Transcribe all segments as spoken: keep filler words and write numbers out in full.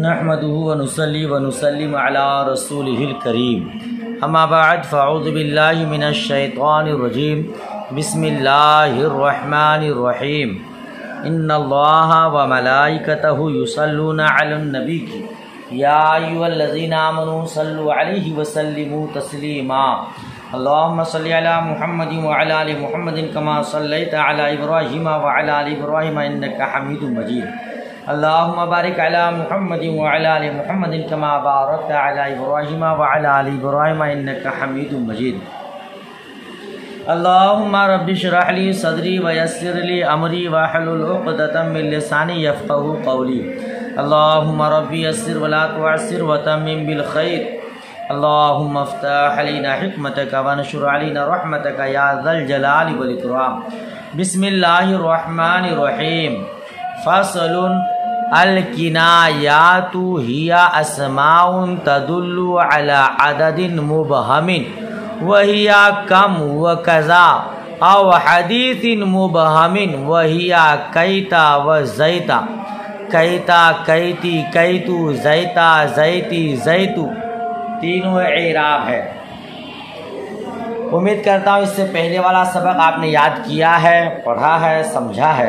نحمده ونصلي ونسلم على رسوله الكريم اما بعد فاعوذ بالله من الشيطان الرجيم بسم الله الرحمن الرحيم ان الله وملائكته يصلون على النبي يا ايها الذين امنوا صلوا عليه وسلموا تسليما اللهم صل على محمد وعلى ال محمد كما صليت على ابراهيم وعلى ال ابراهيم انك حميد مجيد اللهم بارك على محمد وعلى ال محمد كما باركت على ابراهيم وعلى ال ابراهيم انك حميد مجيد اللهم رب اشرح لي صدري ويسر لي امري واحلل عقدة من لساني يفقهوا قولي اللهم رب يسر ولا تعسر وتمم بالخير اللهم افتح علينا حكمتك وانشر علينا رحمتك يا ذا الجلال والاكرام بسم الله الرحمن الرحيم فصل الکنایات ہی اسماء تدل على عدد مبہم وہی کم وکذا او حدیث مبہم وہی کیتا وزیتا کیتا کیتی کیتو زیتا زیتی زیتو تینوں اعراب ہے۔ امید کرتا ہوں اس سے پہلے والا سبق آپ نے یاد کیا ہے، پڑھا ہے، سمجھا ہے۔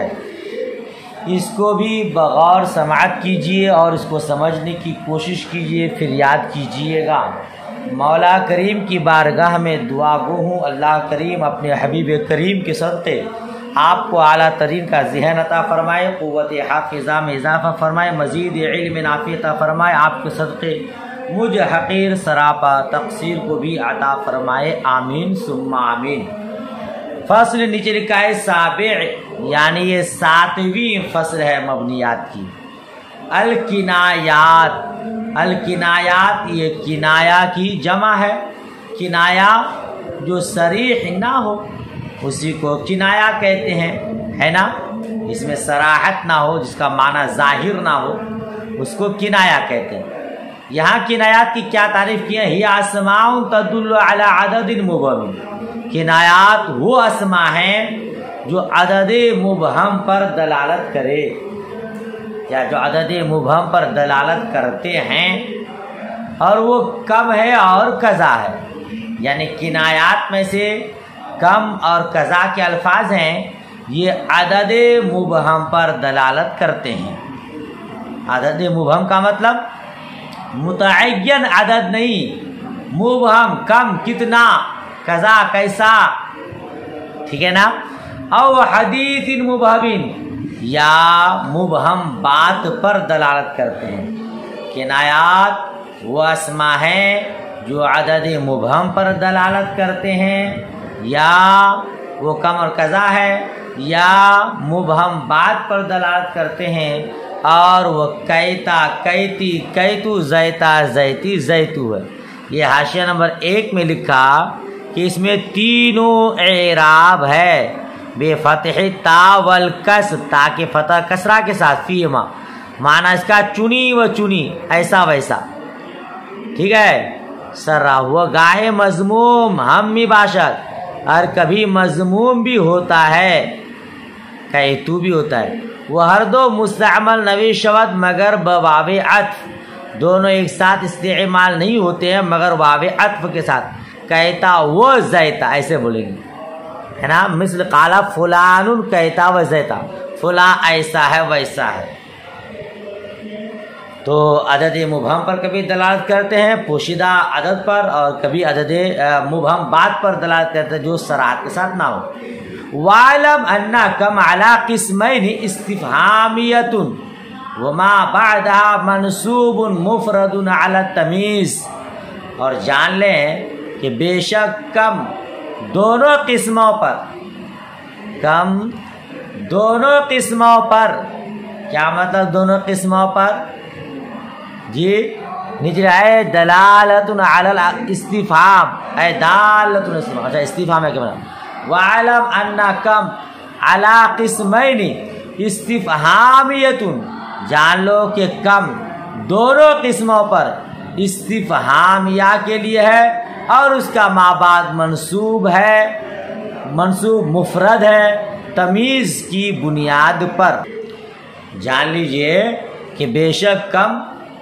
اس کو بھی بغور سماعت کیجئے اور اس کو سمجھنے کی کوشش کیجئے، پھر یاد کیجئے گا۔ مولا کریم کی بارگاہ میں دعا گو ہوں اللہ کریم اپنے حبیب کریم کے صدقے آپ کو اعلیٰ ترین کا ذہن عطا فرمائے، قوت حافظہ میں اضافہ فرمائے، مزید علم نافع عطا فرمائے، آپ کے صدقے مجھ حقیر سراپا تقصیر کو بھی عطا فرمائے، آمین ثم آمین۔ فصل نیچے لکھا ہے سابع، یعنی یہ ساتویں فصل ہے مبنیات کی۔ الکنایات، الکنایات یہ کنایا کی جمع ہے، کنایا جو صریح نہ ہو اسی کو کنایا کہتے ہیں، ہے نا، اس میں صراحت نہ ہو، جس کا معنی ظاہر نہ ہو اس کو کنایا کہتے ہیں۔ یہاں کنایات کی کیا تعریف کی ہے؟ ہی اسماء تدل علی عدد مبہم، کنایات وہ اسماء ہیں جو عدد مبہم پر دلالت کرے، یا جو عدد مبہم پر دلالت کرتے ہیں، اور وہ کم ہے اور قضا ہے۔ یعنی کنایات میں سے کم اور قضا کے الفاظ ہیں، یہ عدد مبہم پر دلالت کرتے ہیں۔ عدد مبہم کا مطلب متعین عدد نہیں، مبہم کم کتنا، قضا کیسا، ٹھیک ہے نا۔ او حدیث مبہم، یا مبہم بات پر دلالت کرتے ہیں۔ کنایات وہ اسماء ہیں جو عدد مبہم پر دلالت کرتے ہیں، یا وہ کم اور قضا ہے، یا مبہم بات پر دلالت کرتے ہیں، اور وہ کیتا کیتی کیتو زیتا زیتی زیتو ہے۔ یہ حاشیہ نمبر ایک میں لکھا کہ اس میں تینوں اعراب ہے، بے فتح تا والکس، تا کے فتح کسرہ کے ساتھ، فیما معنی اس کا چنی و چنی، ایسا ویسا، ٹھیک ہے۔ سرا ہوا گاہے مضموم ہم می باشد، اور کبھی مضموم بھی ہوتا ہے، کیتو بھی ہوتا ہے۔ وہ ہر دو مستعمل نوی شود مگر بواو عطف، دونوں ایک ساتھ استعمال نہیں ہوتے ہیں مگر واو عطف کے ساتھ، کہتا وہ زیتا ایسے بولیں گے، ہے نا۔ مثل قالا فلان کہتا و زیتا، فلاں ایسا ہے ویسا ہے۔ تو عدد مبہم پر کبھی دلالت کرتے ہیں پوشیدہ عدد پر، اور کبھی عدد مبہم بات پر دلالت کرتے ہیں جو صراحت کے ساتھ نہ ہو۔ وَعْلَمْ أَنَّ كَمْ عَلَى قِسْمَيْنِ اسْتِفْهَامِيَةٌ وَمَا بَعْدَهَا مَنْصُوبٌ مُفْرَدٌ عَلَى التَّمِيزِ، اور جان لیں کہ بے شک کم دونوں قسموں پر، کم دونوں قسموں پر، کیا مطلب دونوں قسموں پر؟ جی نیچے ہے دلالت علی الاستفہام، اے دالت الاستفہام، اچھا استفہام ہے کیا مطلب؟ وَعَلَمْ أَنَّ كَمْ عَلَى قِسْمَيْنِ اسْتِفْهَامِيَةٌ، جان لو کہ کم دونوں قسموں پر استفہامیہ کے لیے ہے، اور اس کا مابعد منصوب ہے، منصوب مفرد ہے تمیز کی بنیاد پر۔ جان لیجئے کہ بے شک کم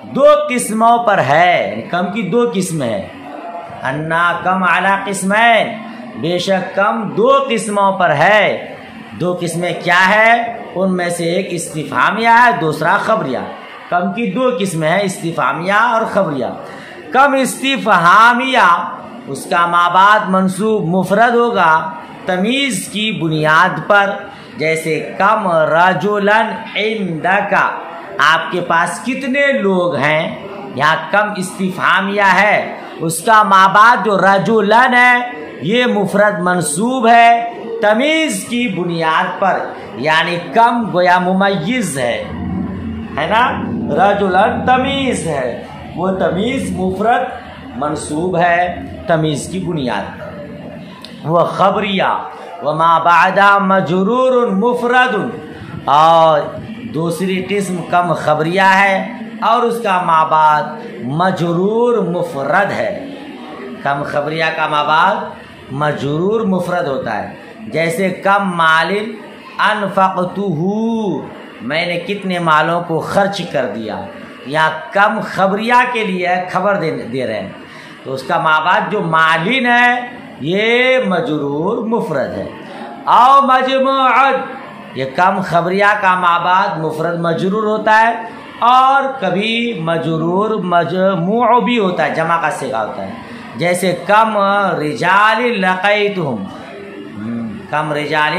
دو قسموں پر ہے، کم کی دو قسمیں ہیں، انا کم اعلیٰ قسمین، بے شک کم دو قسموں پر ہے۔ دو قسمیں کیا ہے؟ ان میں سے ایک استفہامیہ ہے، دوسرا خبریہ۔ کم کی دو قسمیں ہیں، استفہامیہ اور خبریہ۔ کم استفہامیہ اس کا مابعد منصوب مفرد ہوگا تمیز کی بنیاد پر، جیسے کم رجلاً عندک، آپ کے پاس کتنے لوگ ہیں، یہاں کم استفہامیہ ہے، اس کا مابعد جو رجلاً ہے یہ مفرد منصوب ہے تمیز کی بنیاد پر، یعنی کم گویا ممیز ہے ہے نا، رجلاً تمیز ہے، وہ تمیز مفرد منصوب ہے تمیز کی بنیاد پر۔ وہ خبریہ وما بعدہ مجرور مفرد، اور دوسری قسم کم خبریہ ہے اور اس کا مابعد مجرور مفرد ہے۔ کم خبریہ کا مابعد مجرور مفرد ہوتا ہے، جیسے کم مال انفقتہ، میں نے کتنے مالوں کو خرچ کر دیا، یہاں کم خبریہ کے لیے خبر دے دے رہے ہیں، تو اس کا مابعد جو مالن ہے یہ مجرور مفرد ہے۔ او مجموعۃ، یہ کم خبریہ کا مابعد مفرد مجرور ہوتا ہے، اور کبھی مجرور مجموع بھی ہوتا ہے، جمع کا صیغہ ہوتا ہے، جیسے کم رجال لقیتہم، کم رجال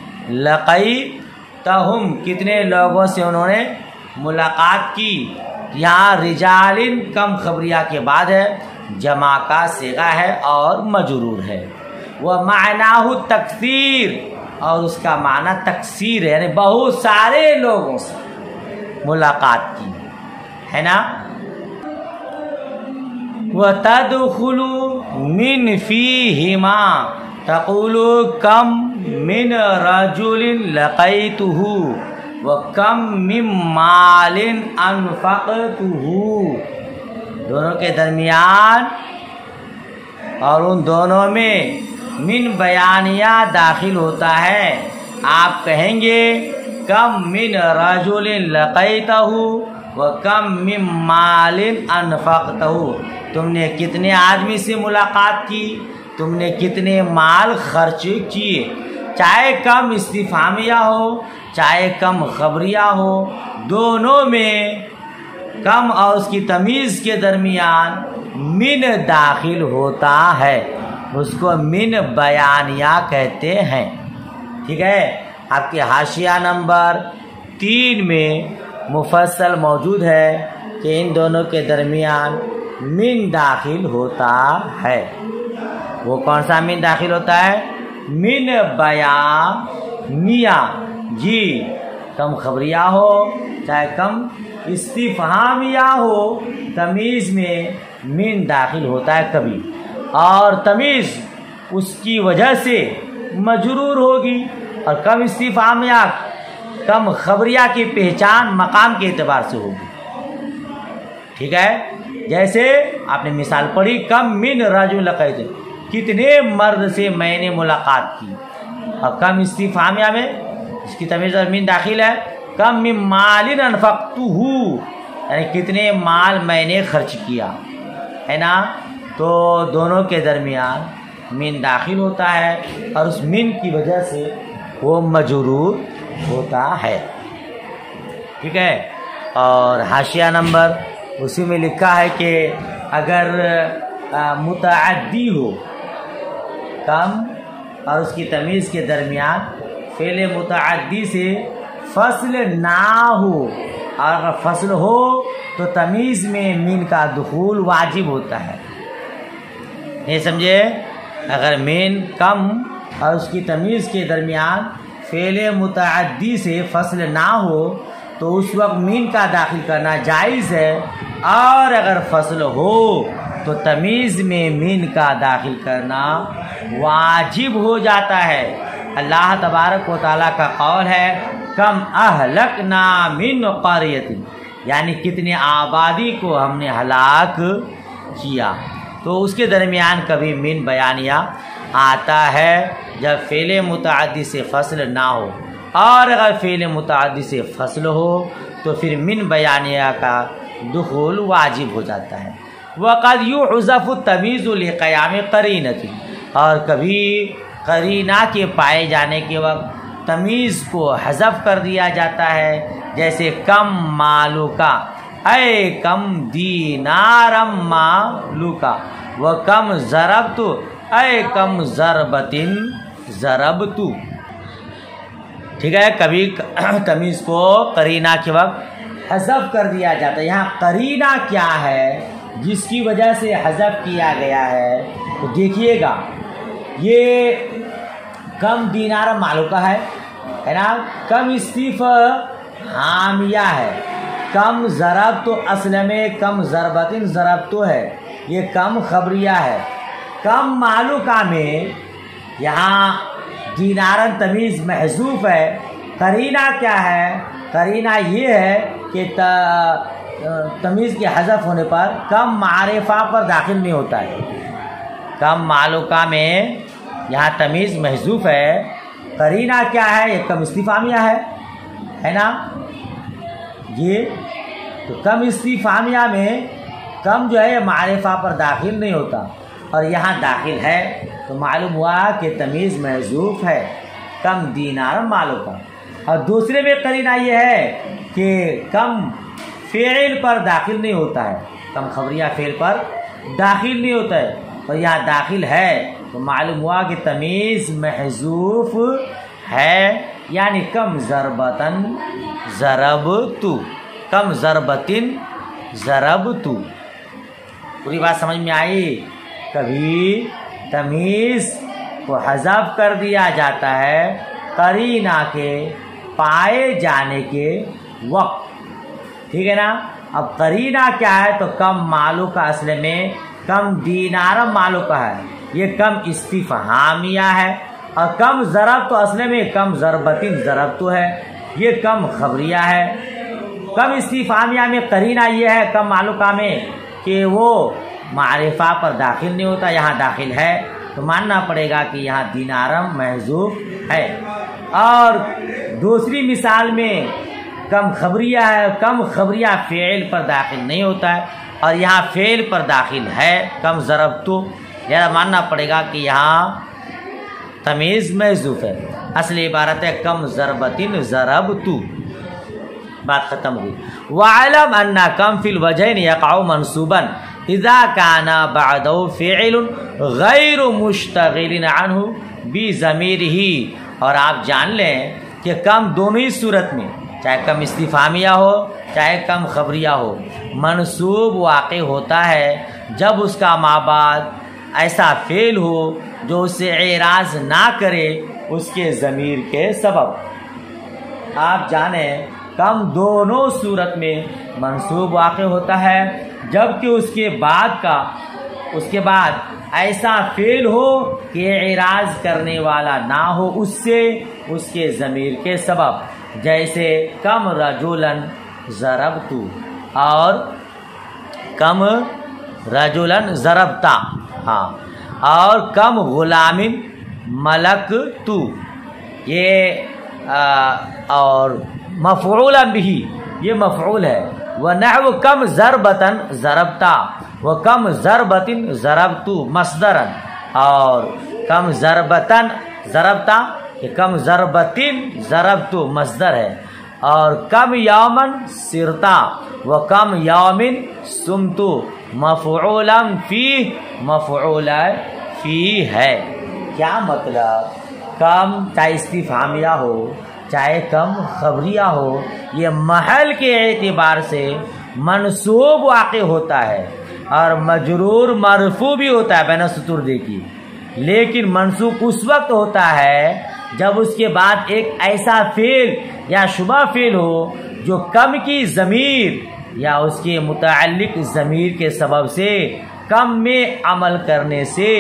لقیتہم، کتنے لوگوں سے انہوں نے ملاقات کی، یہاں رجال کم خبریہ کے بعد ہے، جمع کا صیغہ ہے اور مجرور ہے۔ وہ معناہ تکثیر، اور اس کا معنی تکثیر ہے، یعنی بہت سارے لوگوں سے ملاقات کی ہے نا۔ وَتَدْخُلُ مِنْ فِيهِمَا، تقول کم من رجل لقیتہ وکم من مال انفقتہ، دونوں کے درمیان اور ان دونوں میں من بیانیہ داخل ہوتا ہے، آپ کہیں گے کم من رجل لقیتہ وکم من مال انفقتہ، تم نے کتنے آدمی سے ملاقات کی، تم نے کتنے مال خرچ کیے، چاہے کم استفہامیہ ہو چاہے کم خبریہ ہو، دونوں میں کم اور اس کی تمیز کے درمیان من داخل ہوتا ہے، اس کو من بیانیہ کہتے ہیں۔ ٹھیک ہے، آپ کے حاشیہ نمبر تین میں مفصل موجود ہے کہ ان دونوں کے درمیان من داخل ہوتا ہے۔ وہ کون سا من داخل ہوتا ہے؟ من بیانیہ، جی، کم خبریہ ہو چاہے کم استفہامیہ ہو، تمیز میں من داخل ہوتا ہے کبھی، اور تمیز اس کی وجہ سے مجرور ہوگی، اور کم استفہامیہ کم خبریہ کی پہچان مقام کے اعتبار سے ہوگی۔ ٹھیک ہے، جیسے آپ نے مثال پڑھی کم من رجل لقیتہ، کتنے مرد سے میں نے ملاقات کی، اور کم استفہامیہ میں اس کی تمیز اور من داخل ہے، کم من مال انفقتہ، یعنی کتنے مال میں نے خرچ کیا ہے نا، تو دونوں کے درمیان من داخل ہوتا ہے اور اس من کی وجہ سے وہ مجرور ہوتا ہے۔ ٹھیک ہے، اور حاشیہ نمبر اسی میں لکھا ہے کہ اگر متعدی ہو، کم اور اس کی تمیز کے درمیان فعل متعدی سے فصل نہ ہو، اور اگر فصل ہو تو تمیز میں من کا دخول واجب ہوتا ہے، نہیں سمجھے؟ اگر من کم اور اس کی تمیز کے درمیان فعل متعدی سے فصل نہ ہو تو اس وقت من کا داخل کرنا جائز ہے، اور اگر فصل ہو تو تمیز میں من کا داخل کرنا واجب ہو جاتا ہے۔ اللہ تبارک و تعالیٰ کا قول ہے کم اہلکنا من قریۃ، یعنی کتنے آبادی کو ہم نے ہلاک کیا، تو اس کے درمیان کبھی من بیانیہ آتا ہے جب فعل متعدی سے فصل نہ ہو، اور اگر فعل متعدی سے فصل ہو تو پھر من بیانیہ کا دخول واجب ہو جاتا ہے۔ وقد یحذف التمییز لقیام قرینۃ، اور کبھی قرینہ کے پائے جانے کے وقت تمیز کو حذف کر دیا جاتا ہے، جیسے کم مالو کا، اے کم دینارم مالو کا، و کم ضربت، اے کم ضربتن ضربت۔ ٹھیک ہے، کبھی تمیز کو قرینہ کے وقت حذف کر دیا جاتا ہے۔ یہاں قرینہ کیا ہے جس کی وجہ سے حذف کیا گیا ہے؟ تو دیکھیے گا، یہ کم دینار معلوقہ ہے ہے نا، کم استفہامیہ ہے، کم ضرب تو اصل میں کم ضربتن ضرب تو ہے، یہ کم خبریہ ہے۔ کم معلوقہ میں یہاں دینارن تمیز محذوف ہے۔ قرینہ کیا ہے؟ قرینہ یہ ہے کہ تمیز کے حذف ہونے پر کم معرفہ پر داخل نہیں ہوتا ہے۔ کم معلوقہ میں یہاں تمیز محذوف ہے، قرینہ کیا ہے؟ یہ کم استفہامیہ ہے ہے نا، یہ تو کم استفہامیہ میں کم جو ہے معرفہ پر داخل نہیں ہوتا، اور یہاں داخل ہے تو معلوم ہوا کہ تمیز محذوف ہے، کم دینار معلوقہ۔ اور دوسرے میں قرینہ یہ ہے کہ کم فعل پر داخل نہیں ہوتا ہے، کم خبریہ فعل پر داخل نہیں ہوتا ہے، اور یہاں داخل ہے تو معلوم ہوا کہ تمیز محذوف ہے، یعنی کم ضربتن ضربت، کم ضربتن ضربت۔ پوری بات سمجھ میں آئی؟ کبھی تمیز کو حذف کر دیا جاتا ہے قرینہ کے پائے جانے کے وقت، ٹھیک ہے نا۔ اب قرینہ کیا ہے؟ تو کم معلوقہ اصل میں کم دینارم معلوقہ ہے، یہ کم استفہامیہ ہے، اور کم ضرب تو اصل میں کم ضربتن ضرب تو ہے، یہ کم خبریہ ہے۔ کم استفہامیہ میں قرینہ یہ ہے کم معلوقہ میں کہ وہ معرفہ پر داخل نہیں ہوتا، یہاں داخل ہے تو ماننا پڑے گا کہ یہاں دینارم محذوف ہے۔ اور دوسری مثال میں کم خبریہ ہے، کم خبریہ فعل پر داخل نہیں ہوتا ہے، اور یہاں فعل پر داخل ہے کم ضرب تو، یہ ماننا پڑے گا کہ یہاں تمیز محذوف ہے۔ اصل عبارت ہے کم ضربتن ضربت۔ بات ختم ہوئی۔ وَعَلَمْ أَنَّ كَمْ فِي الْوَجْهَيْنِ يَقَعُ مَنْصُوبًا إِذَا كَانَ بَعْدَهُ فِعْلٌ غَيْرُ مُشْتَغِلٍ عَنْهُ بِضَمِيرِهِ۔ اور آپ جان لیں کہ کم دونوں ہی صورت میں، چاہے کم استفہامیہ ہو چاہے کم خبریہ ہو، منصوب واقع ہوتا ہے جب اس کا مابعد ایسا فعل ہو جو اسے اعراض نہ کرے اس کے ضمیر کے سبب۔ آپ جانیں کم دونوں صورت میں منصوب واقع ہوتا ہے جبکہ اس کے بعد کا اس کے بعد ایسا فعل ہو کہ اعراض کرنے والا نہ ہو اس سے اس کے ضمیر کے سبب، جیسے کم رجولن ضربتو اور کم رجولن ضربتا، ہاں، اور کم غلام ملک تو، یہ آ, اور مفعولا بھی، یہ مفعول ہے۔ وَنَحْوُ کم ضربتن ضربتا و کم ضربتن ضربتو مصدرن، اور کم ضربتن ضربتا، یہ کم ضربتن ضربتو مصدر ہے، اور کم یومن سرتا و کم یومن سمتو مفعولا فی، مفعولا فی ہے۔ کیا مطلب؟ کم چاہے استفہامیہ ہو چاہے کم خبریہ ہو، یہ محل کے اعتبار سے منصوب واقع ہوتا ہے اور مجرور مرفوع بھی ہوتا ہے بین السطور، دیکھیے، لیکن منصوب اس وقت ہوتا ہے جب اس کے بعد ایک ایسا فعل یا شبہ فعل ہو جو کم کی ضمیر یا اس کے متعلق ضمیر کے سبب سے کم میں عمل کرنے سے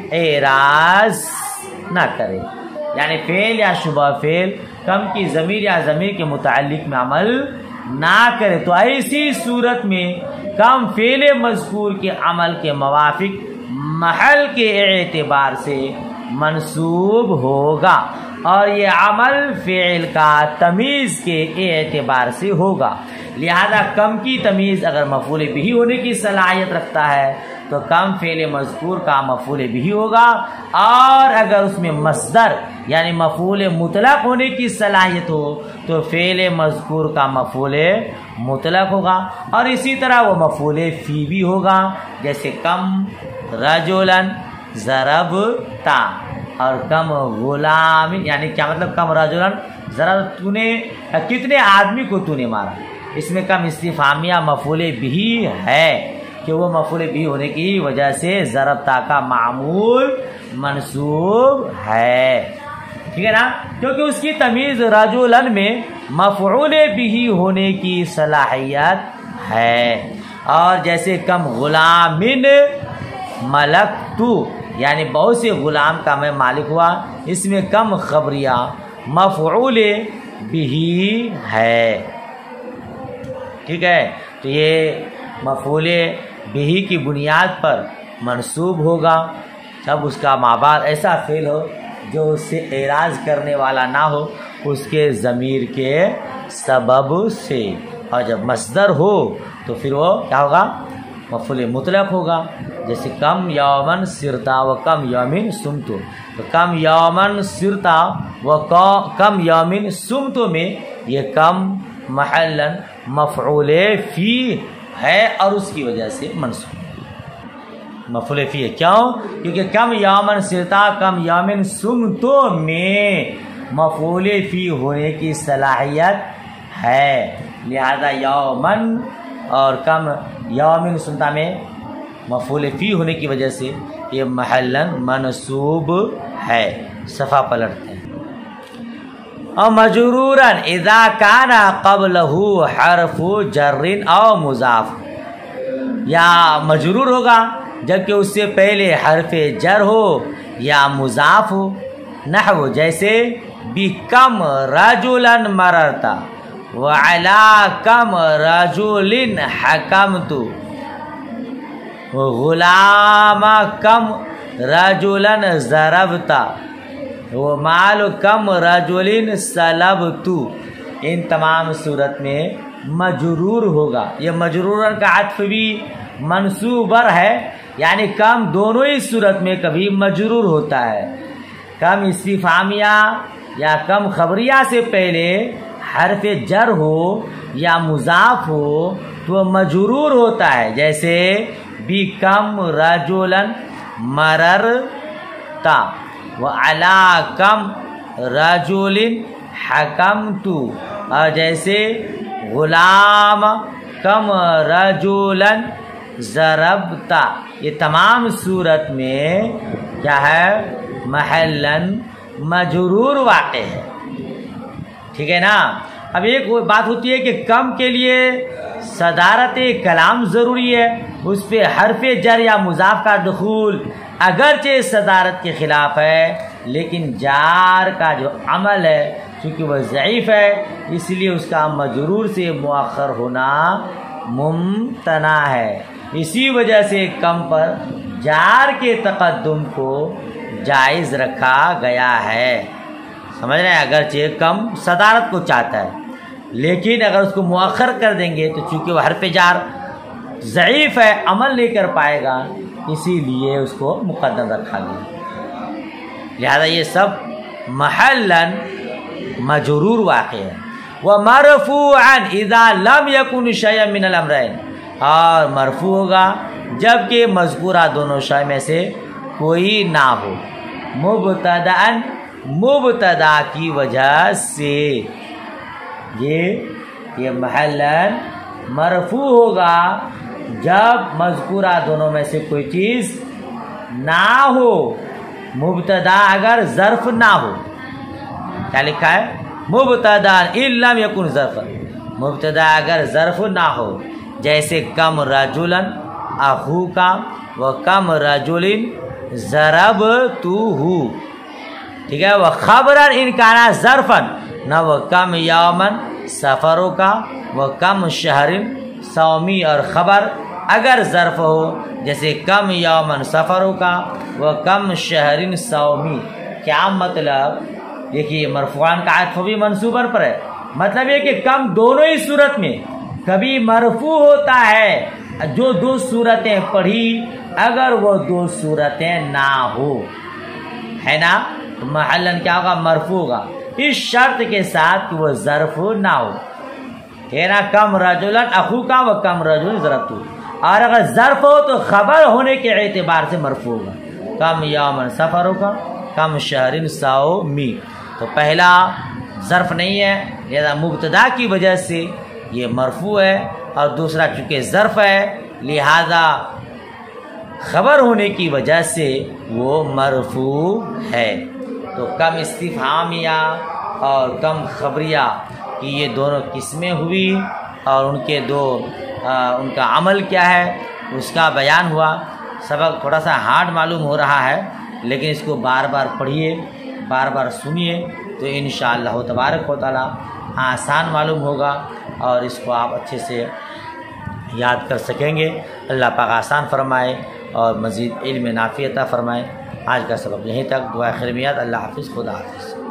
اعراض نہ کرے، یعنی فعل یا شبہ فعل کم کی ضمیر یا ضمیر کے متعلق میں عمل نہ کرے، تو ایسی صورت میں کم فعل مذکور کے عمل کے موافق محل کے اعتبار سے منصوب ہوگا، اور یہ عمل فعل کا تمیز کے اعتبار سے ہوگا۔ لہذا کم کی تمیز اگر مفعول بہ ہونے کی صلاحیت رکھتا ہے تو کم فعل مذکور کا مفعول بہ ہوگا، اور اگر اس میں مصدر یعنی مفعول مطلق ہونے کی صلاحیت ہو تو فعل مذکور کا مفعول مطلق ہوگا، اور اسی طرح وہ مفعول فی بھی ہوگا، جیسے کم رجلاً ضربتا، اور کم غلام یعنی کیا مطلب کم رجلاً ضرب، تو نے کتنے آدمی کو تو نے مارا، اس میں کم استفہامیہ مفعول بہ ہے کہ وہ مفعول بہ ہونے کی وجہ سے ضربتا کا معمول منصوب ہے، ٹھیک ہے نا، کیونکہ اس کی تمیز رجلاً میں مفعول بہ ہونے کی صلاحیت ہے۔ اور جیسے کم غلامن ملکتو یعنی بہت سے غلام کا میں مالک ہوا، اس میں کم خبریہ مفعول بہ ہے، ٹھیک ہے، تو یہ مفعول بہ کی بنیاد پر منصوب ہوگا جب اس کا ماں بعد ایسا فعل ہو جو اس سے اعراض کرنے والا نہ ہو اس کے ضمیر کے سبب سے، اور جب مصدر ہو تو پھر وہ کیا ہوگا، مفعول مطلق ہوگا، جیسے کم یومن سرتا و کم یومن سمتو، تو کم یومن سرتا و کم یومن سمتو میں یہ کم محلن مفعول فی ہے اور اس کی وجہ سے منصوب مفعول فی ہے، کیوں؟ کیونکہ کم یومن سرتا کم یومن سمتو میں مفعول فی ہونے کی صلاحیت ہے، لہذا یومن اور کم یومن سنتا میں مفعول فی ہونے کی وجہ سے یہ محلن منصوب ہے۔ صفحہ پلٹتے ہیں۔ اور مجرورن اذا کان قبلہ حرف جر او مضاف، یا مجرور ہوگا جبکہ اس سے پہلے حرف جر ہو یا مضاف ہو، نحو جیسے بکم رجلا مررتا وعلا کم رجل حکمت غلام کم رجلا ضربتا ومال کم رجل سلبت، ان تمام صورت میں مجرور ہوگا۔ یہ مجرورن کا عطف بھی منصوبر ہے، یعنی کم دونوں ہی صورت میں کبھی مجرور ہوتا ہے، کم استفہامیہ یا کم خبریہ سے پہلے حرف جر ہو یا مضاف ہو تو مجرور ہوتا ہے، جیسے بھی کم رجلا مررتا وعلا کم رجل حکمت، اور جیسے غلام کم رجلا ضربتا، یہ تمام صورت میں کیا ہے، محلن مجرور واقع ہے، ٹھیک ہے نا۔ اب ایک بات ہوتی ہے کہ کم کے لیے صدارت کلام ضروری ہے، اس پہ حرف جر یا مضاف کا دخول اگرچہ صدارت کے خلاف ہے، لیکن جار کا جو عمل ہے چونکہ وہ ضعیف ہے اس لیے اس کا مجرور سے مؤخر ہونا ممتنع ہے، اسی وجہ سے کم پر جار کے تقدم کو جائز رکھا گیا ہے، سمجھ رہے ہیں، اگرچہ کم صدارت کو چاہتا ہے لیکن اگر اس کو مؤخر کر دیں گے تو چونکہ وہ حرف جار ضعیف ہے عمل نہیں کر پائے گا، اسی لیے اس کو مقدم رکھا گیا، لہذا یہ سب محلاً مجرور واقع ہے۔ وَمَرْفُوعًا اِذَا لَمْ يَكُنْ شَيْئًا مِنَ الْأَمْرَيْنِ، اور مرفوع ہوگا جبکہ مذکورہ دونوں شے میں سے کوئی نہ ہو، مبتداً مبتدا کی وجہ سے، یہ یہ محلاً مرفوع ہوگا جب مذکورہ دونوں میں سے کوئی چیز نہ ہو، مبتدا اگر ظرف نہ ہو، کیا لکھا ہے، مبتدا ان لم یکن ظرف، مبتدا اگر ظرف نہ ہو، جیسے کم رجلا اخوکا و کم رجل ضربتہ، ٹھیک ہے، وہ خبرن ان کانا ظرفن، نہ وہ کم یومن سفروں کا وہ کم شہرن سومی، اور خبر اگر ظرف ہو جیسے کم یومن سفروں کا وہ کم شہرن سومی، کیا مطلب، دیکھیے مرفوعان کا عطف بھی منصوبر پر ہے، مطلب یہ کہ کم دونوں ہی صورت میں کبھی مرفوع ہوتا ہے جو دو صورتیں پڑھی اگر وہ دو صورتیں نہ ہو، ہے نا، تو محلن کیا ہوگا؟ مرفوع ہوگا، اس شرط کے ساتھ کہ وہ ظرف نہ ہو، کہنا کم رجلن اخو کا و کم رجل ضربتو، اور اگر ظرف ہو تو خبر ہونے کے اعتبار سے مرفوع ہوگا، کم یومن سفر ہوگا کم شہرن ساؤ می، تو پہلا ظرف نہیں ہے لہذا مبتدا کی وجہ سے یہ مرفوع ہے، اور دوسرا چونکہ ظرف ہے لہذا خبر ہونے کی وجہ سے وہ مرفوع ہے۔ تو کم استفہامیہ اور کم خبریہ کی یہ دونوں قسمیں ہوئی، اور ان کے دو آ, ان کا عمل کیا ہے اس کا بیان ہوا۔ سبق تھوڑا سا ہارڈ معلوم ہو رہا ہے لیکن اس کو بار بار پڑھیے، بار بار سنیے تو انشاءاللہ تبارک و تعالی آسان معلوم ہوگا اور اس کو آپ اچھے سے یاد کر سکیں گے۔ اللہ پاک آسان فرمائے اور مزید علم نافع عطا فرمائے۔ آج کا سبق یہیں تک، دعا خیر میاد، اللہ حافظ، خدا حافظ۔